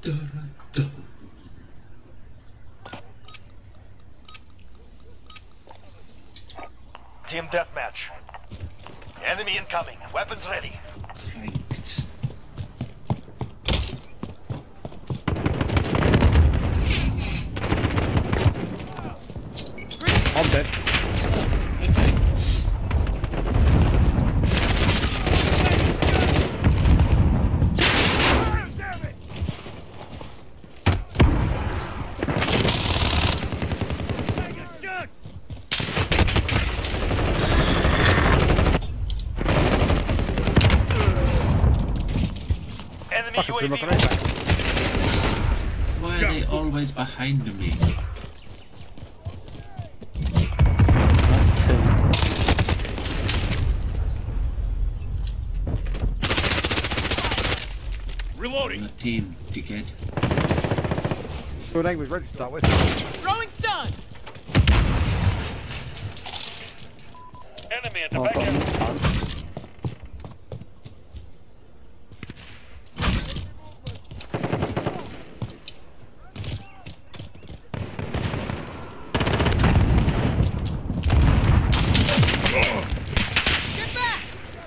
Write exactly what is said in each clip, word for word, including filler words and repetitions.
Team deathmatch. Enemy incoming. Weapons ready. Right. I'm dead. Okay. Enemy Fucking U A threw my V. grenade back. Why are they always behind me? Reloading. The team, dickhead. Grenade was ready to start with. Throwing stun! Enemy at the Oh, back end. God. Get back!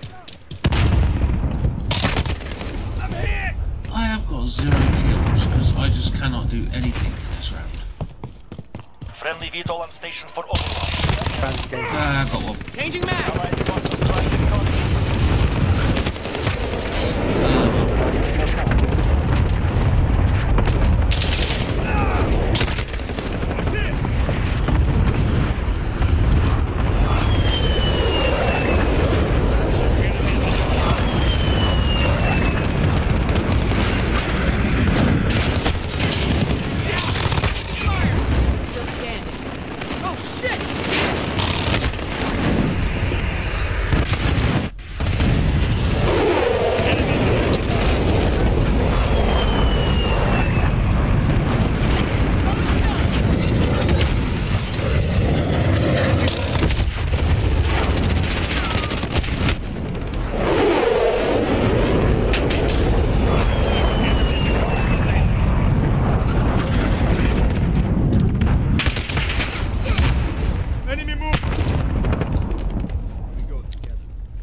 I have got zero kills because I just cannot do anything this round. Friendly V TOL on station for overwatch. Fans game. Ah, I got one. Changing mag! Allied cluster strike incoming. Fire! Still standing. Oh shit! Enemy move. We go together.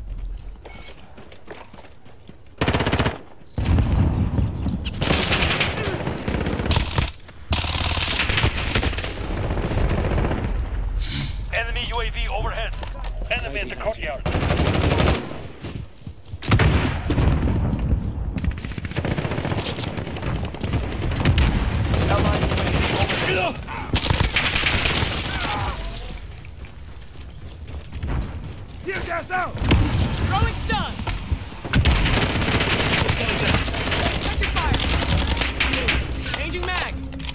Enemy U A V overhead. Enemy at the courtyard. Allied U A V overhead. Tear gas out! Throwing stun! Effective fire! Changing mag!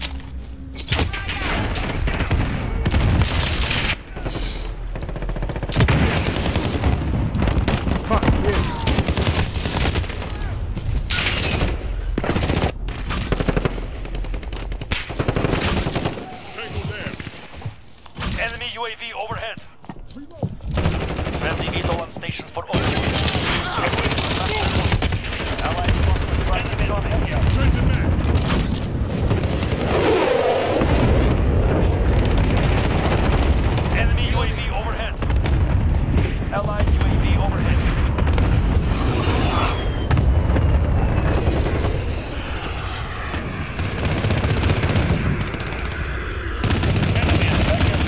Fuck you. Enemy U A V overhead. Friendly V TOL on station for overwatch. Allied cluster strike incoming. Enemy U A V overhead. Allied U A V overhead. Enemy at the back end.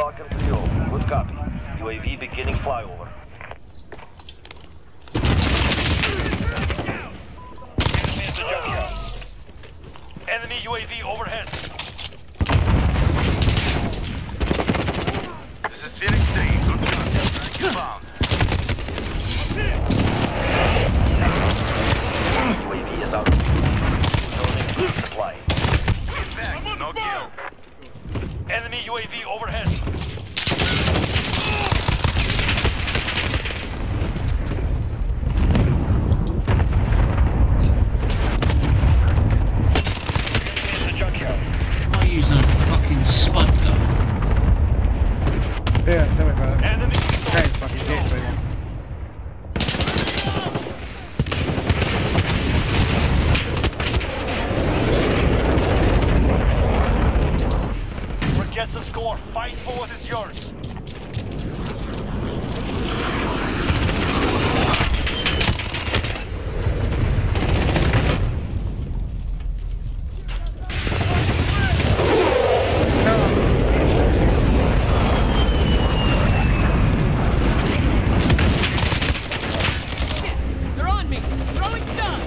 Falcon three oh. Good copy. U A V beginning flyover. Enemy at the junkyard. Enemy U A V overhead. This is Phoenix three. Good contact. Track inbound. U A V is out. Building supply. Get back. No kill. Enemy U A V overhead. Enemy in the junkyard. Am I using a fucking spud gun? Yeah, tell me about it. Enemy. Okay, fucking shit, baby. Gets a score. Fight for what is yours. Shit! They're on me! Throwing stun!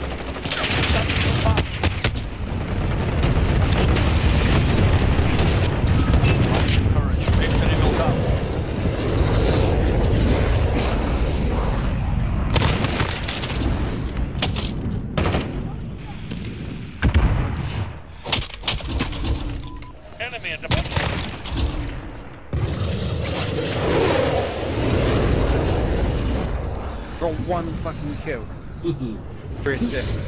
Enemy at the Got one fucking kill. Woohoo. Three assists.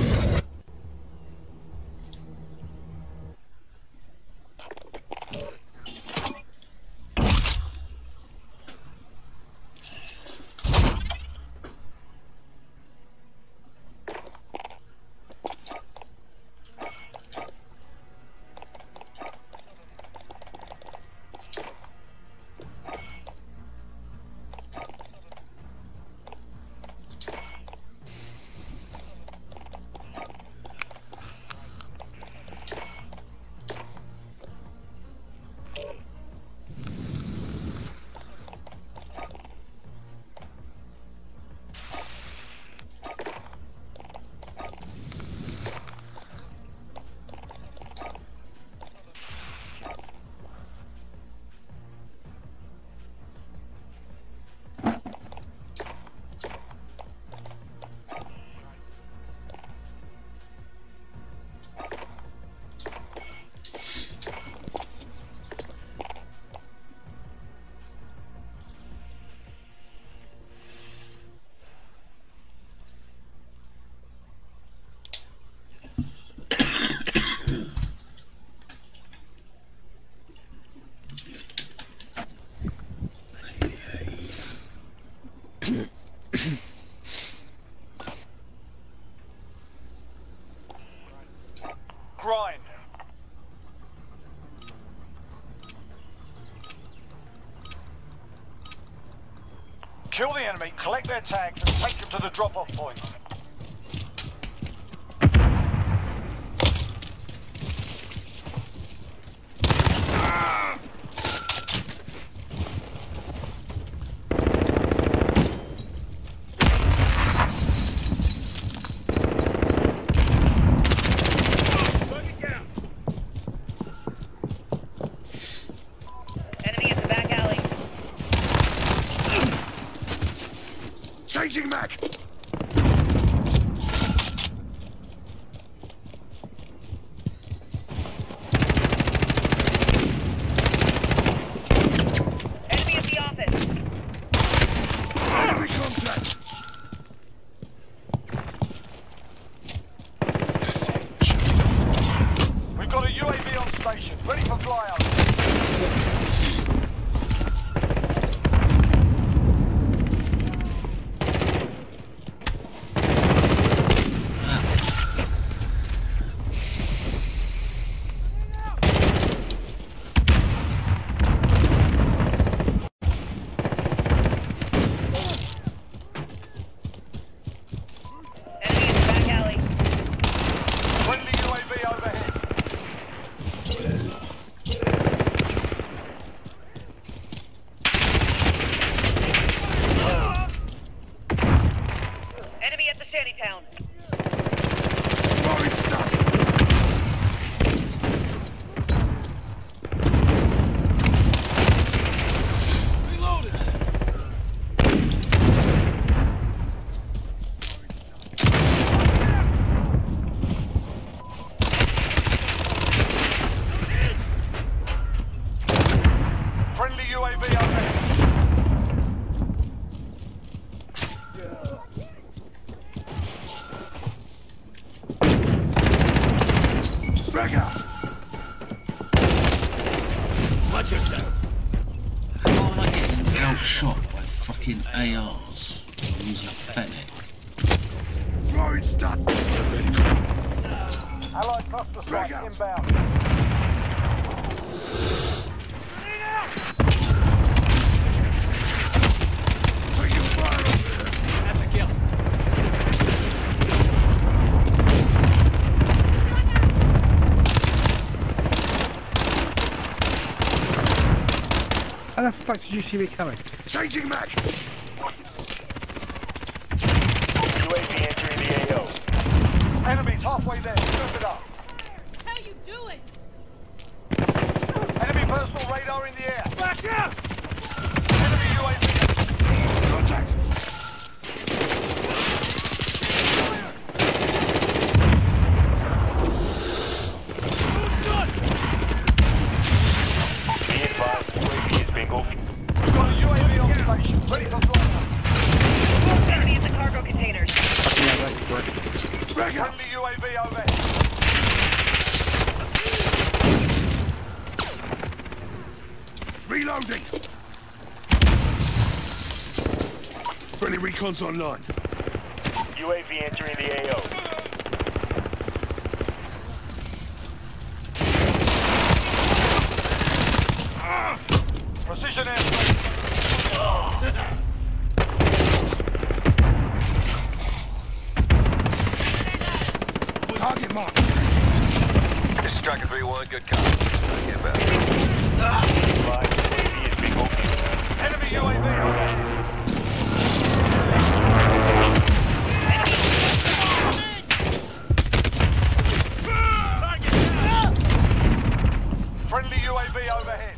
grind. Kill the enemy, collect their tags, and take them to the drop-off points. Enemy in the back alley. Changing mag! town. Throwing stuff. Friendly U A V overhead. Frag out. Watch yourself. How am I getting outshot by fucking A Rs? I'm using a Fennec. Throwing stuff. Allied cluster strike inbound. That's a kill. How the fuck did you see me coming? Changing mag. U A V entering the A O. Enemies halfway there. Move it up. How you doing? Enemy personal radar in the air. Back out! Enemy U A V. Contact. Be advised, U A V is bingo. We've got a U A V on station. Ready for flight. Enemy in the cargo containers. Yeah, that's correct. Friendly U A V overhead. Reloading. Friendly recon's online. U A V entering the A O. Precision airstrike. Target mark. This is Striker three one, good cop. Get back. Five, U A V is bingo. Enemy U A V overhead. Friendly U A V overhead.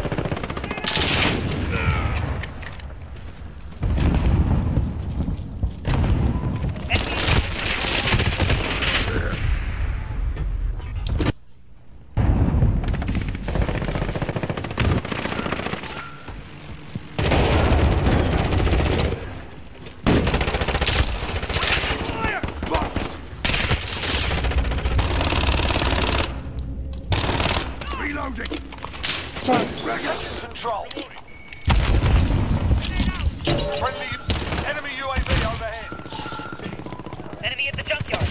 Box. Reloading. Wreckage control. Friendly enemy U A V overhead. Enemy at the junkyard.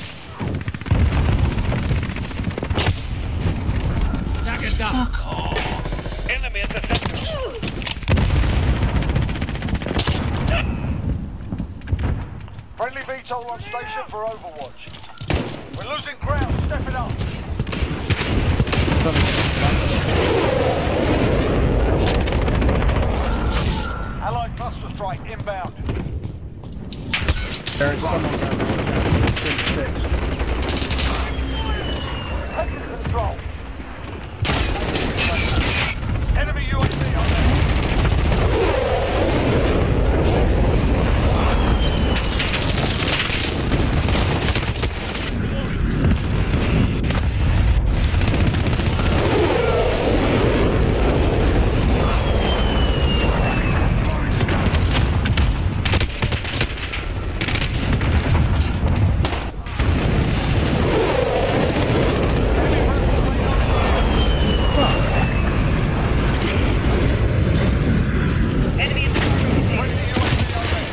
Knock it down. Fuck off. Enemy at the center. Friendly V TOL on station for Overwatch. We're losing ground. Step it up. Allied cluster strike inbound. There's someone down there. Taking control. Enemy U A V on there. Enemy in the cargo containers. Friendly U A V overhead.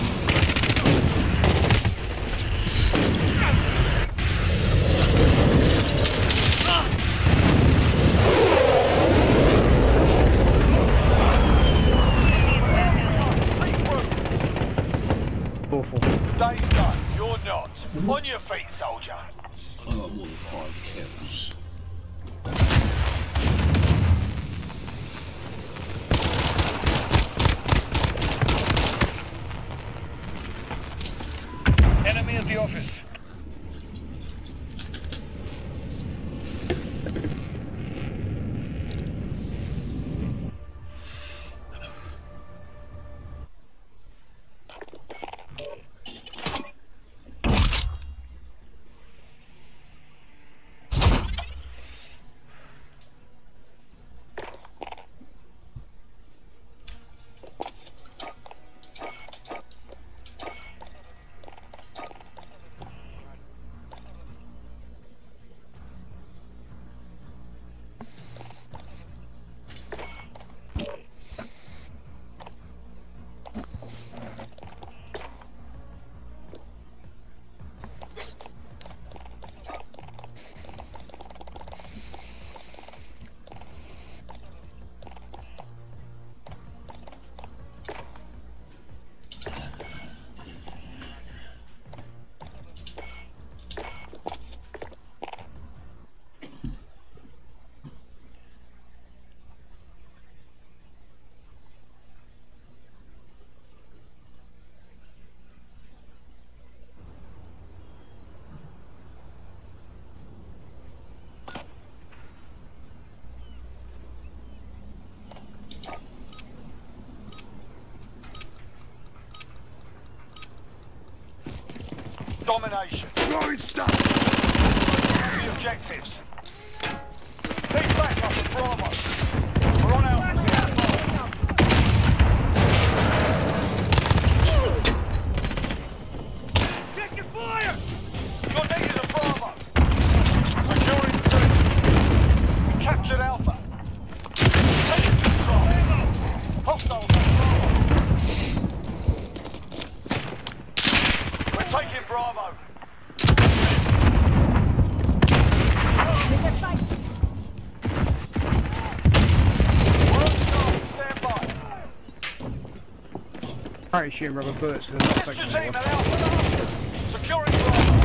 Awful. Day's done. You're not. On your feet, soldier. I got more than five kills. Enemy of the office. Domination. Throwing stuff! The objectives. Take back up at Bravo. We're on our... Check your fire! You're needed at Bravo. Securing C. Captured Alpha. Taking control. Hostiles at Bravo. We're taking Bravo. We're on start. Stand by. Apparently shooting rubber bullets because they're not It's your affecting team anyone. at Alpha. Securing Bravo.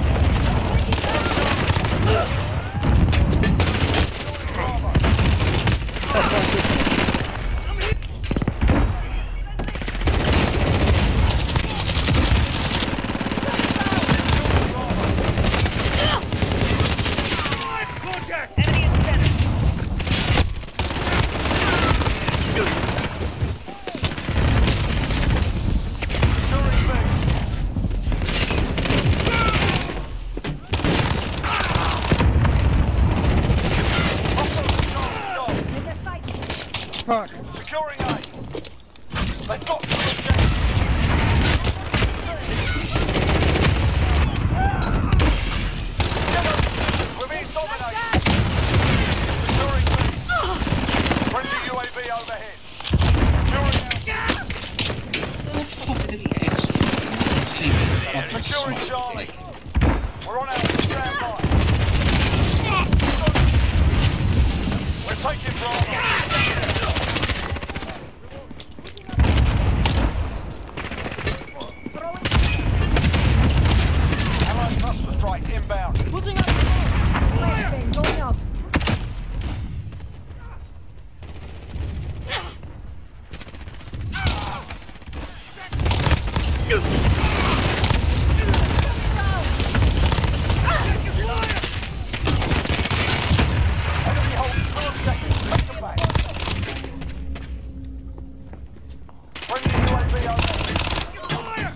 Enemy in the center. Securing B. Fuck! Securing A. They've got the objective. We're being dominated. Securing B. Friendly U A V overhead. Securing A. Oh, fucking excellent. See me, fucking Securing smart, Charlie. like. We're on our stand by. We're taking Bravo. Allied cluster strike inbound. Putting up flashbang going out. Enemy holds four seconds. Take them back. Friendly U A V overhead.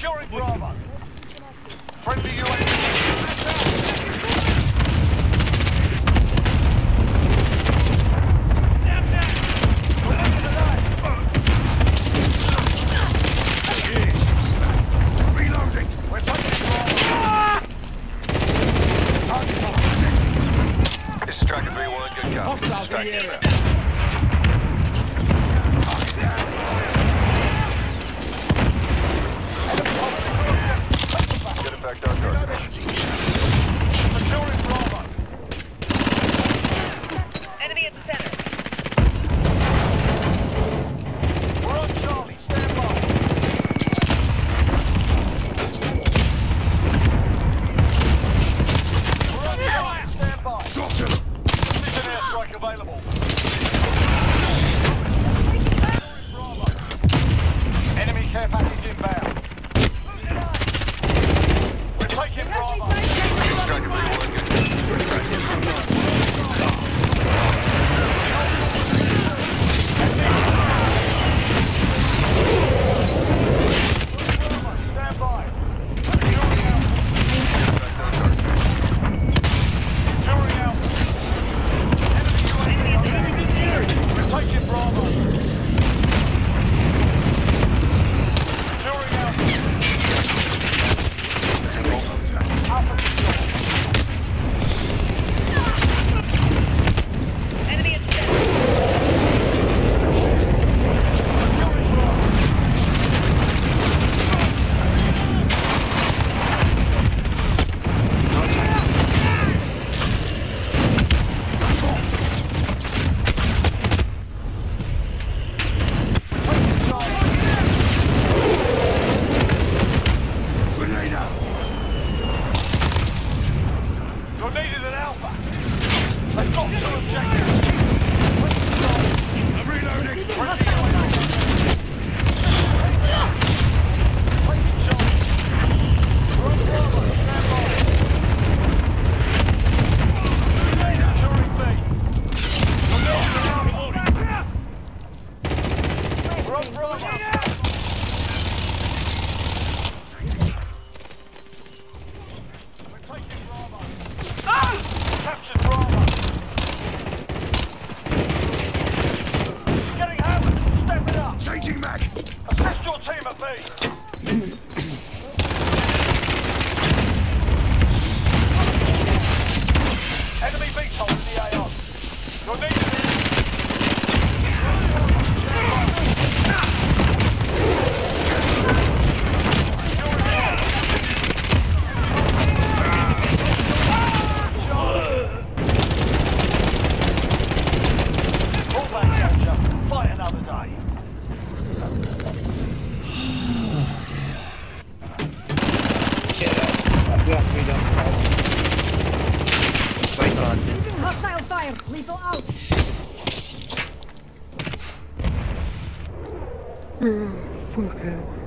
Securing Bravo. Friendly U A V. Hostiles in the area. Get it back down, Dark. Securing Bravo. Enemy at the center. We're on Charlie. Stand by. We're on Charlie. Stand by. Drop to them. Precision airstrike available. Enemy care package inbound. We're taking Bravo. Stand by. Securing Alpha. Enemy U A V. Enemies in the area. We're taking Bravo. Securing Alpha. Alpha secure. Enemy at the center. Securing Bravo. Taking Charlie. Grenade out. You're needed at Alpha. They've got two objectives. Taking Charlie. I'm reloading. Taking Charlie. We're on Bravo. Stand by. Securing B. We're needed at Alpha. We're on Bravo. We're taking Bravo. Captured Bravo. You're getting hammered. Step it up. Changing mag. Assist your team at B. Enemy beach hole in the A O. You're needed. Pull back, Soldier. Fight another day. Hostile fire! Lethal out! Fuck hell.